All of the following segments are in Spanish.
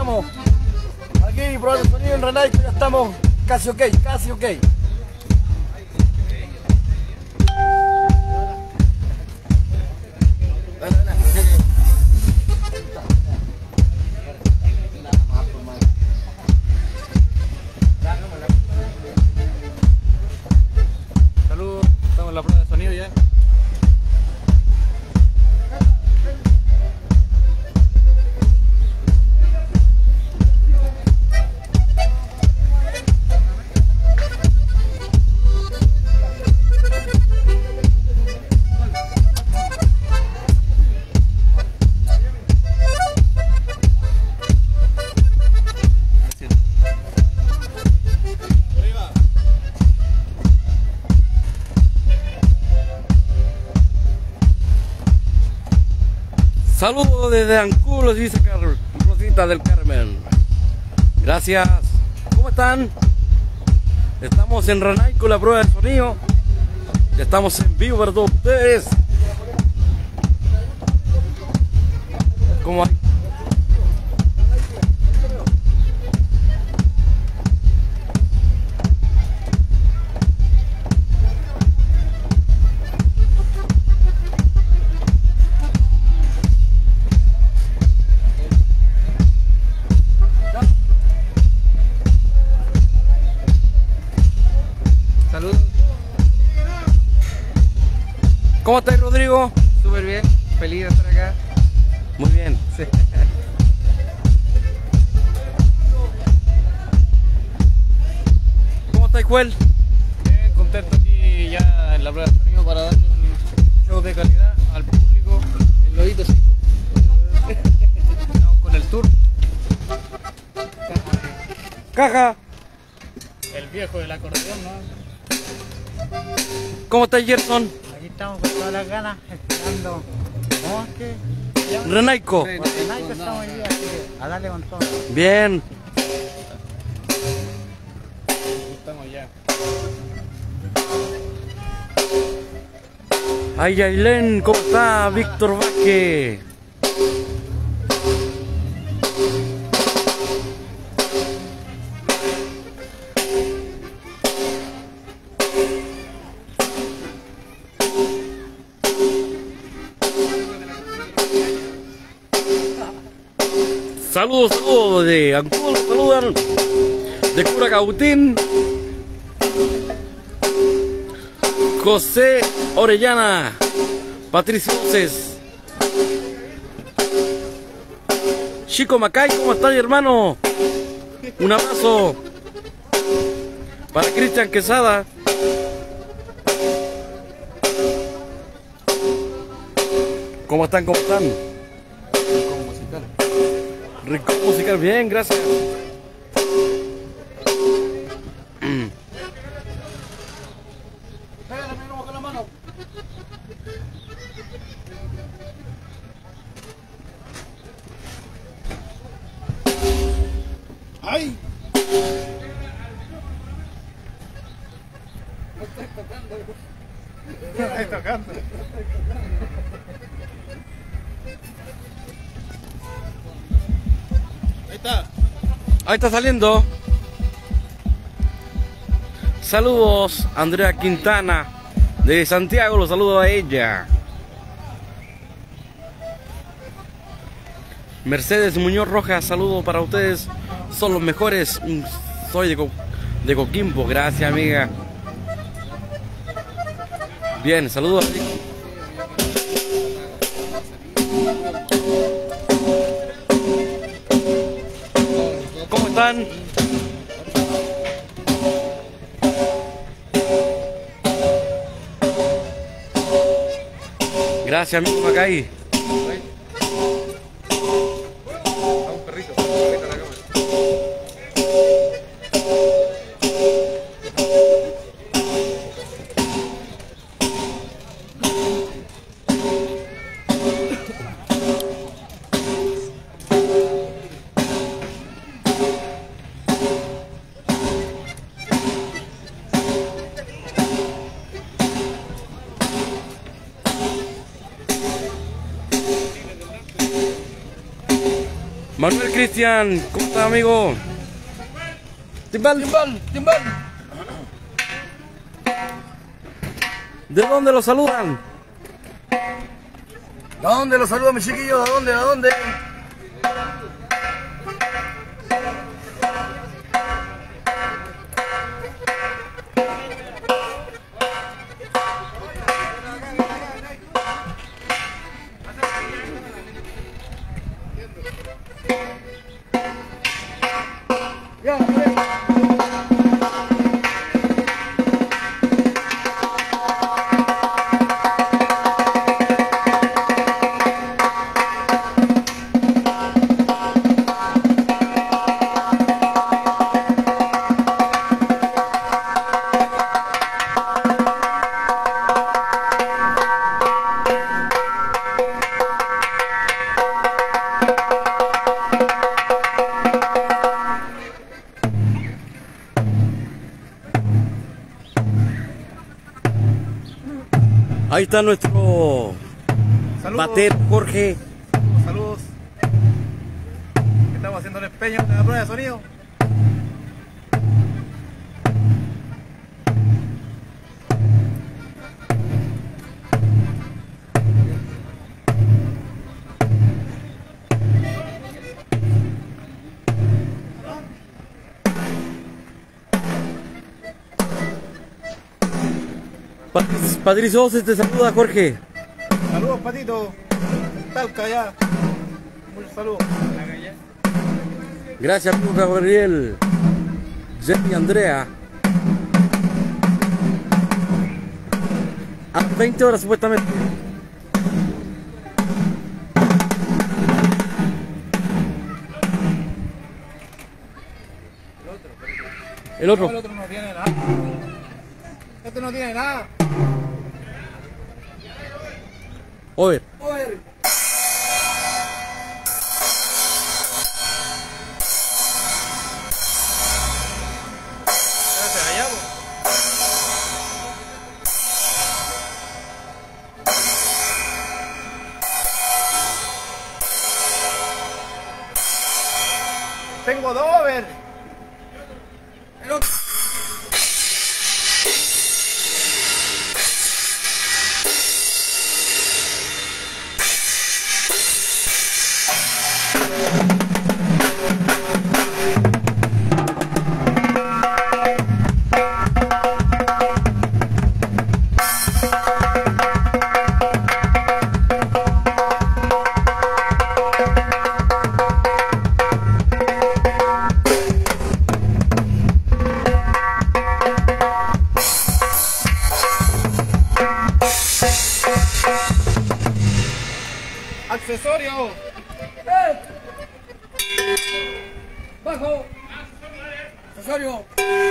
estamos. Aquí probando el sonido en Ranaico, ya estamos casi ok, casi ok. Saludos, estamos en la prueba de sonido ya. Saludos desde Anculos, dice Rosita del Carmen. Gracias. ¿Cómo están? Estamos en Ranaico, la prueba de sonido. Ya estamos en vivo para todos ustedes. ¿Cómo hay? Saludos. ¿Cómo estáis, Rodrigo? Súper bien, feliz de estar acá. Muy bien. Sí. ¿Cómo estáis, Juel? Bien, contento aquí ya en la prueba de sonido para darle un show de calidad al público. El lobito sí. Estamos con el tour. Caja. El viejo del acordeón, ¿no? ¿Cómo estáis, Gerson? Aquí estamos con todas las ganas, esperando. ¿Cómo es que? Ranaico. Con Nike estamos hoy día, así que a darle con todo. Bien. Estamos ya. Ay, Ailén, ¿cómo está? Víctor Vázquez. Saludos, saludos de Anculo, saludan de Curacautín. José Orellana, Patricio Voces, Chico Macay, ¿cómo estás, hermano? Un abrazo para Cristian Quesada. ¿Cómo están? ¿Cómo están? Rico musical, bien, gracias. ¡Ay! Estoy tocando. Ahí está. Ahí está saliendo. Saludos, Andrea Quintana de Santiago, los saludo a ella. Mercedes Muñoz Rojas, saludo para ustedes, son los mejores. Soy de Coquimbo, gracias, amiga. Bien, saludos. ¿Cómo están? Gracias, amigo Macay. Un perrito en la cámara. Manuel Cristian, ¿cómo estás, amigo? Timbal, timbal, timbal. ¿De dónde lo saludan? ¿De dónde los saludo, mis chiquillos? ¿De dónde? ¿De dónde? Ya, Ahí está nuestro batero Jorge. Saludos. Estamos haciendo el empeño de la prueba de sonido. Patricio Ose te saluda, Jorge. Saludos, Patito. Talca ya. Muchos saludos. Gracias, amigo Gabriel. Jenny Andrea. A las 20 horas supuestamente. El otro. El otro no tiene nada. Este no tiene nada. Oye. Gracias, allá, po. Tengo dos over. El otro. Accesorio. Bajo. Rosario.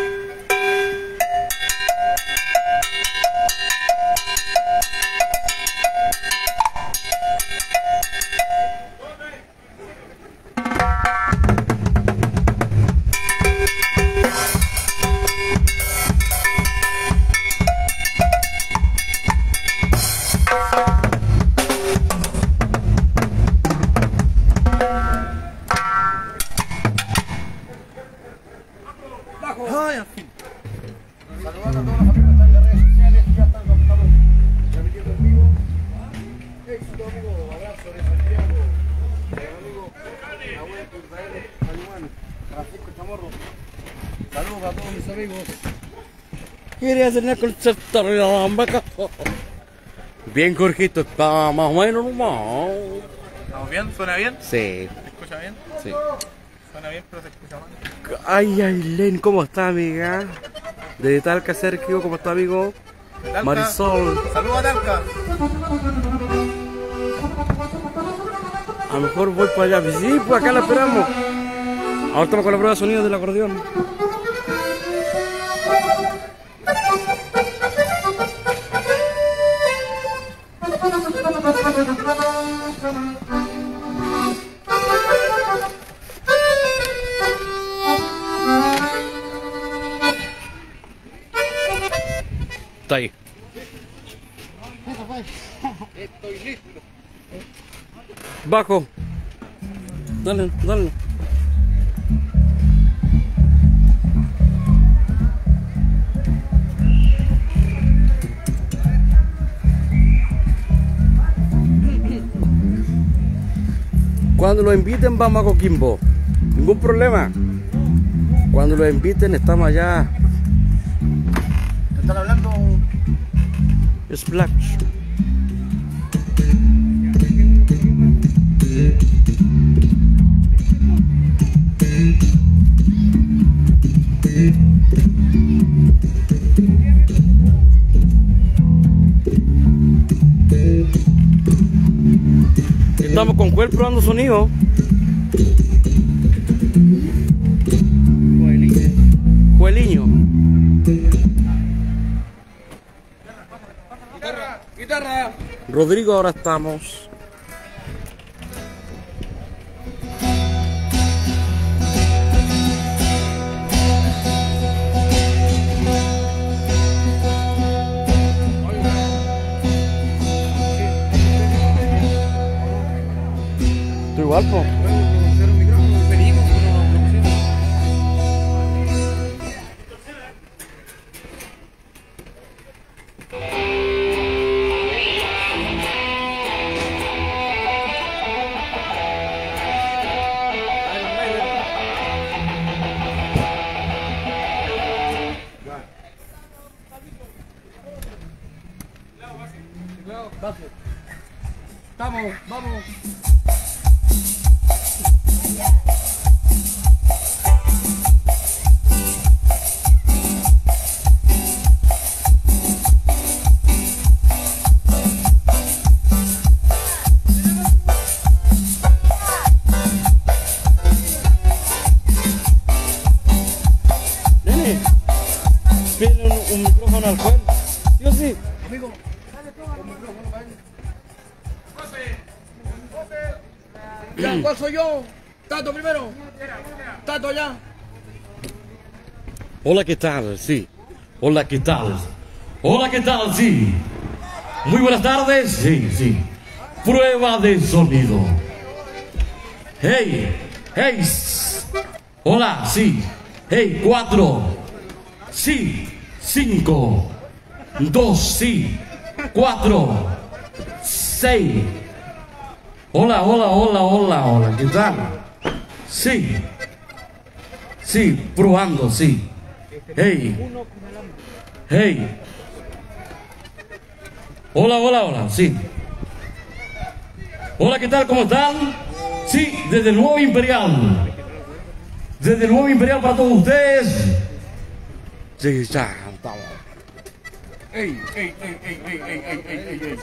Ay, en fin. Saludando a toda la familia que está en las redes sociales, ya están transmitiendo en vivo. Éxito, amigo, abrazo de Santiago, amigo Nahuel Israel Ayumán, Francisco Chamorro. Saludos a todos mis amigos. Quería hacer una concerta de la vaca. Bien, Jorgito, está más o menos nomás. ¿Estamos bien? ¿Suena bien? Sí, ¿Se escucha bien? sí. Suena bien, pero se escucha mal. Ay, Ailén, ¿cómo está, amiga? De Talca, Sergio, ¿cómo está, amigo? Talca. Marisol. Saludos a Talca. A lo mejor voy para allá. Sí, pues acá la esperamos. Ahora estamos con la prueba de sonido del acordeón. Está ahí. Bajo. Dale, dale. Cuando lo inviten vamos a Coquimbo. Ningún problema. Cuando lo inviten estamos allá. Están hablando. Splash. Estamos con Joel probando sonido. Joeliño. Guitarra. Rodrigo, ahora estamos. Tú igual, po. Vamos, vamos. Nene, pídele un micrófono al Joel. ¿Sí o sí? Amigo, con micrófono, ven. Ya, ¿cuál soy yo? Tato primero. Tato ya. Hola, ¿qué tal? Sí. Hola, ¿qué tal? Hola, ¿qué tal? Sí. Muy buenas tardes. Sí, sí. Prueba de sonido. Hey, hey. Hola, sí. Hey, 4. Sí. 5. 2, sí. 4. 6. Hola, hola, hola, hola, hola. ¿Qué tal? Sí. Sí, probando, sí. Hey. Hey. Hola, hola, hola, sí. Hola, ¿qué tal? ¿Cómo están? Sí, desde el Nuevo Imperial. Desde el Nuevo Imperial para todos ustedes. Sí, ya, estamos. Ey, ey, ey, ey, ey, ey, ey, ey, ey.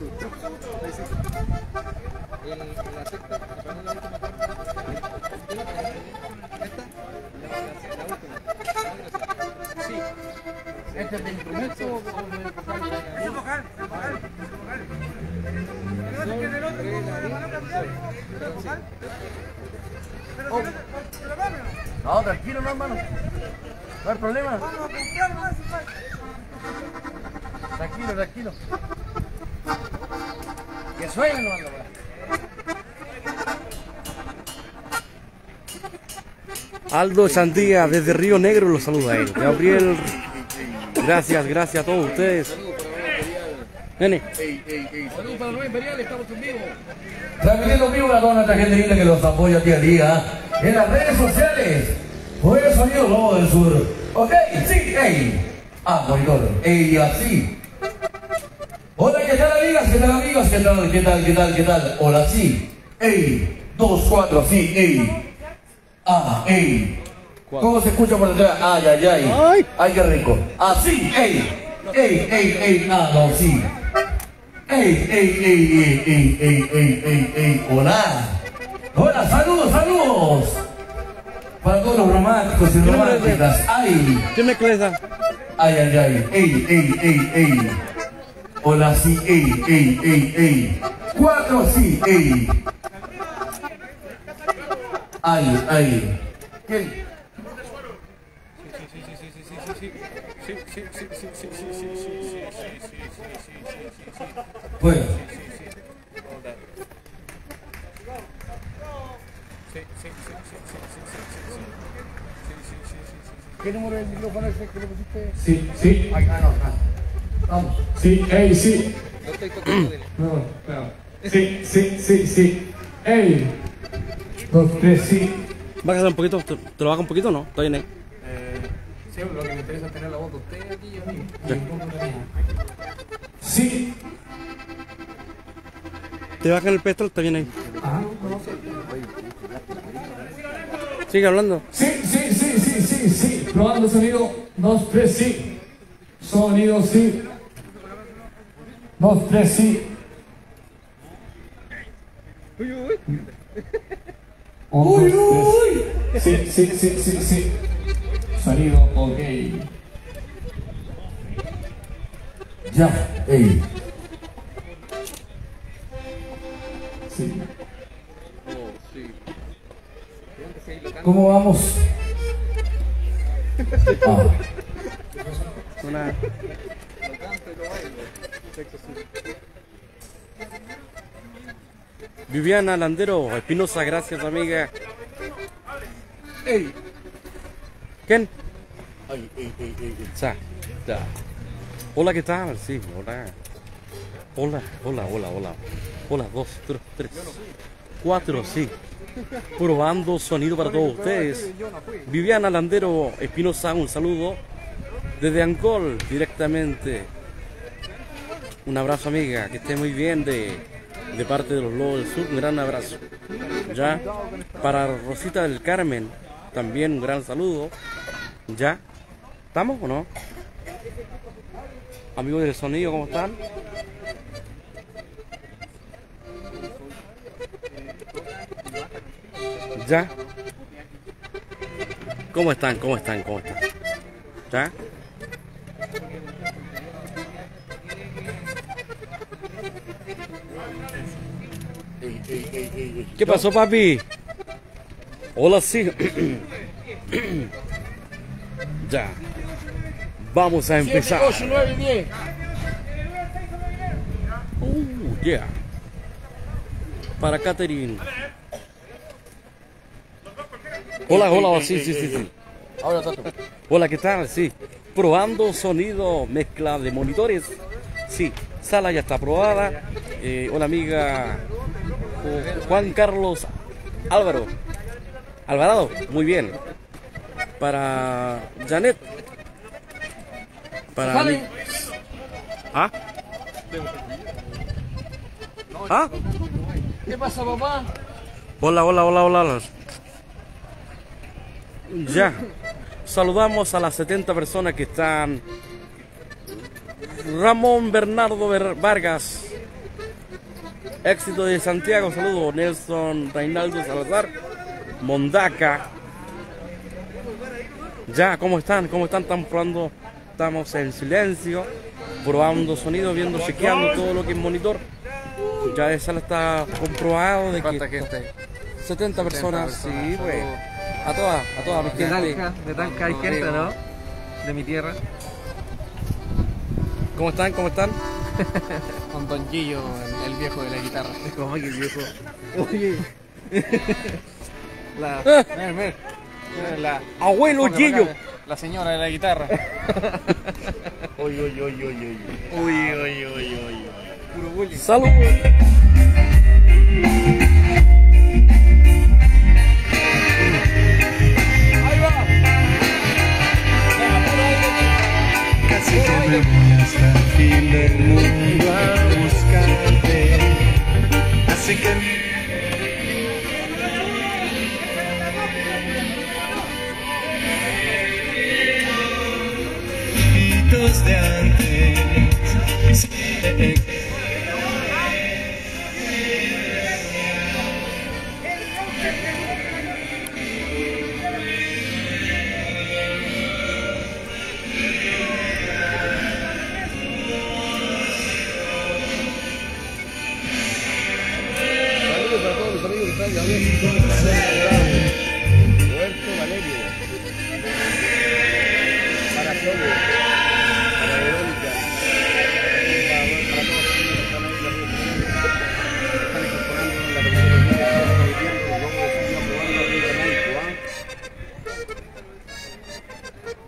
Este es de instrumento. Es vocal, es vocal. No, tranquilo, no, hermano. No hay problema. Tranquilo, tranquilo. Que suene, no, Aldo Sandía desde Río Negro los saluda a él. Gabriel, gracias, gracias a todos ustedes. Nene. Saludos para los imperiales, estamos en vivo. Transmitiendo en vivo a toda nuestra gente linda que los apoya día a día en las redes sociales. Por el sonido Lobo del Sur. Ok, sí, ey. Ah, monitor. Ey, así. Hola, ¿qué tal amigas? ¿Qué tal amigos? ¿Qué tal? ¿Qué tal? ¿Qué tal? ¿Qué tal? Hola, sí. Ey. 2, 4, sí, ey. Ah, ey. ¿Cómo se escucha por detrás? Ay, ay, ay. Ay, qué rico. Así, ey. Ey, ey, ey. Ah, no, sí. Ey, ey, ey, ey, ey, ey, ey, ey, ey. Hola. Hola, saludos, saludos. Para todos los románticos y románticas. Ay. ¿Qué me creza? Ay, ay, ay. Ey, ey, ey, ey. Hola, sí, ey, ey, ey, ey. 4, sí, ey. Ay, ay. ¿Qué? Bueno. ¿Qué número es el micrófono ese que le pusiste? Sí, sí. Ay, no, vamos. Sí, ey, sí. No estoy tocando de No. Sí, sí, sí, sí. Ey. 2, 3, sí. Bájale un poquito, ¿te lo baja un poquito o no? Está bien ahí. Sí, lo que me interesa es tener la voz de usted aquí y a mí. Sí. Te bajan el pedestal, está bien ahí. Ah, Sigue hablando. sí, sí, sí, sí, sí, sí. Probando sonido. 2, 3, sí. Sonido, sí. 2, 3, sí. Uy, uy. 1, 2, 3. Sí, sí, sí, sí, sí. Sonido, ok. Ya, ey. Sí. ¿Cómo vamos? Ah, Una... Viviana Landero Espinosa, gracias amiga. Ey. ¿Quién? Ay, ey. Ya. Hola, ¿qué tal? Sí, hola. Hola, 2, 3, 4, sí. Probando sonido para todos ustedes. Viviana Landero Espinosa, un saludo. Desde Ancol, directamente. Un abrazo, amiga. Que esté muy bien de parte de los Lobos del Sur. Un gran abrazo. Ya. Para Rosita del Carmen, también un gran saludo. Ya. ¿Estamos o no? Amigos del sonido, ¿cómo están? ¿Ya? ¿Cómo están? ¿Ya? Ey. ¿Qué pasó, papi? Hola, sí. Ya. Vamos a empezar. 7, 8, 9, 10. Yeah. Para Catherine. Hola, sí. Ahora, Tato. Hola, ¿qué tal? Sí. Probando sonido, mezcla de monitores. Sí, sala ya está aprobada. Hola, amiga Juan Carlos Alvarado, muy bien. Para Janet. Para mí. ¿Ah? ¿Ah? ¿Qué pasa, papá? Hola. Ya. Saludamos a las 70 personas que están. Ramón Bernardo Vargas. Éxito de Santiago, saludos. Nelson Reinaldo Salazar. Mondaca. Ya, ¿cómo están? ¿Están probando? Estamos en silencio, probando sonido, viendo, chequeando todo lo que es monitor. Ya de sala está comprobado de ¿Cuánta que gente? 70 personas, sí, pues. A todas mis gente. De Talca hay gente, ¿no? De mi tierra. ¿Cómo están? Con Don Gillo, el viejo de la guitarra. ¿Cómo que viejo? Oye. Mira, la Abuelo Gillo. La señora de la guitarra. Uy. Puro bullying. Salud. Casi que me voy hasta el fin del mundo a buscarte. Así que gritos de antes. Saludos para todos los amigos que están ya bien. Roberto Valerio. Para Sole. Para Verónica. Para todos los amigos que están ahí en la están incorporando en la tecnología, están viviendo, vamos a seguir aprobando la vida de México,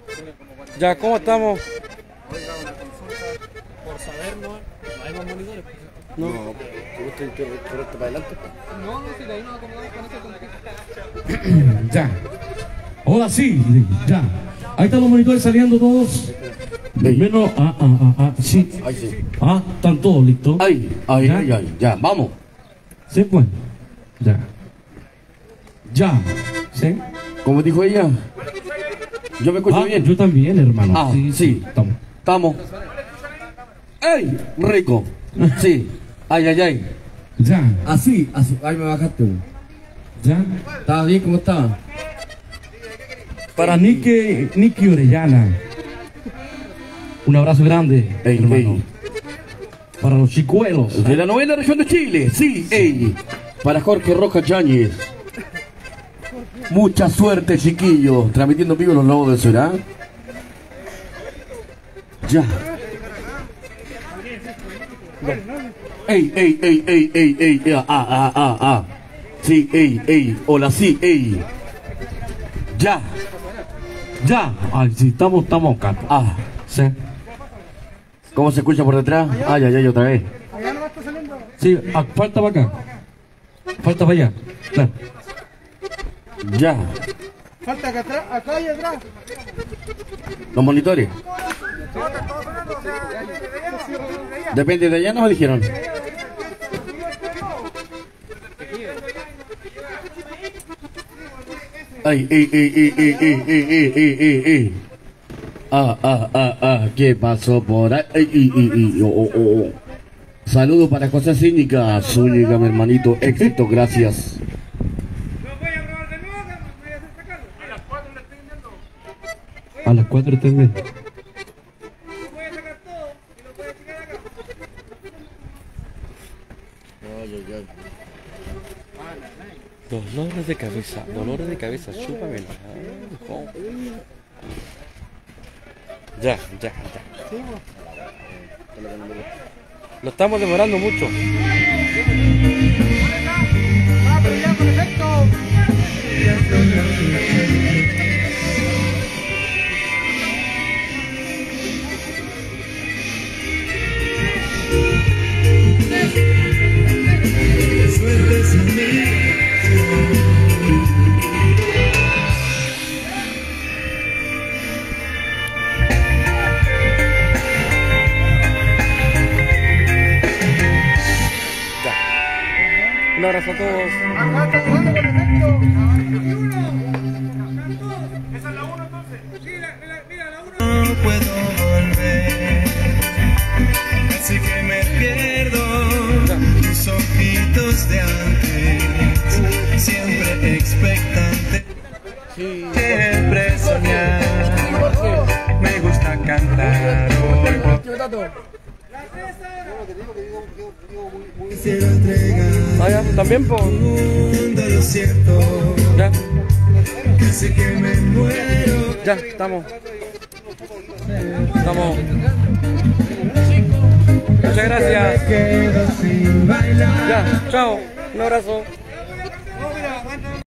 Ya, ¿cómo estamos? Oiga, una consulta por saber, ¿no? ¿Hay más monitores? No, ¿te gusta correrte para adelante? No, si de ahí nos acomodamos con ese completo. Ya. Ahora sí, ya. Ahí están los monitores saliendo todos. Menos, sí. Ahí sí. Están todos listos. Ay, ya, vamos. Sí, pues. Ya. Ya. ¿Sí? Como dijo ella, yo me escucho bien. Yo también, hermano. Sí. Estamos. ¡Ey! Rico. Sí. Ay. Ya. Así. Ahí me bajaste. Ya. ¿Estaba bien? ¿Cómo estaba? Para Nicky Orellana. Un abrazo grande, hermano. Para los chicuelos. De la novena región de Chile, sí, ey. Para Jorge Rojas Yáñez. Mucha suerte, chiquillos. Transmitiendo en vivo los Lobos del Sur, ¿ah? Ya. Ey. Sí, ey. Hola, sí, ey. Ya. Ay, sí, estamos acá. Sí. ¿Cómo se escucha por detrás? Ay, otra vez. Sí, falta para acá. Falta para allá. Claro. Ya. Falta acá y atrás. Los monitores. Depende de allá, no me dijeron. Ay. ¿Qué pasó por ahí? Oh. Saludos para José Cínica, Zúñiga, mi hermanito, éxito, gracias. A las 4 estoy viendo. Dolores de cabeza, chúpamela. Ya. Lo estamos demorando mucho. Un abrazo a todos. No puedo volver, así que me pierdo tus ojitos de antes, siempre expectante, siempre soñar, me gusta cantar hoy. Quisiera entregar Ya, también, po. lo cierto, Ya, así que me muero. ya, estamos. Muchas gracias. Me quedo sin bailar. Ya, chao. Un abrazo.